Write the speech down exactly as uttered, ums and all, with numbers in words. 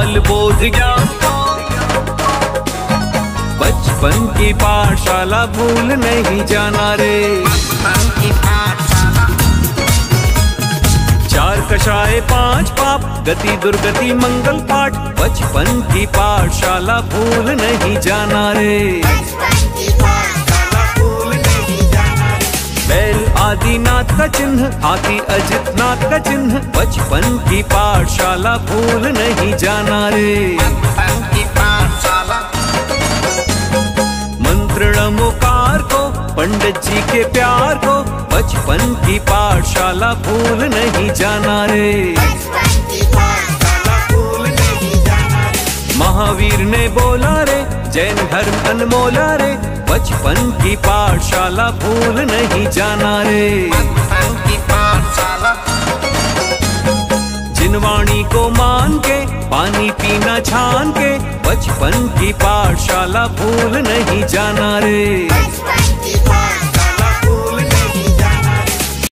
बाल बोध ज्ञान को, बचपन की पाठशाला भूल नहीं जाना रे। चार कषाय पांच पाप, गति दुर्गति मंगल पाठ, बचपन की पाठशाला भूल नहीं जाना रे। बैल आदिनाथ का चिन्ह, हाथी अजित नाथ का चिन्ह, बचपन की पाठशाला भूल नहीं जाना रे। मंत्र नमोकार को, पंडित जी के प्यार को, बचपन की पाठशाला भूल नहीं जाना रे। महावीर ने बोला रे, जैन धर्म अनमोला रे, बचपन की पाठशाला भूल नहीं जाना रे। जिनवाणी को मान के, पानी पीना छान के, बचपन की पाठशाला भूल नहीं जाना रे।